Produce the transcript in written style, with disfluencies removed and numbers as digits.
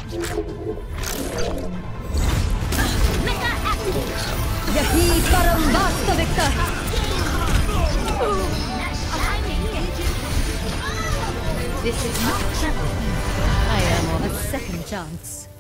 Yही परम वास्तविकता है। This is not trouble. I am on a second chance.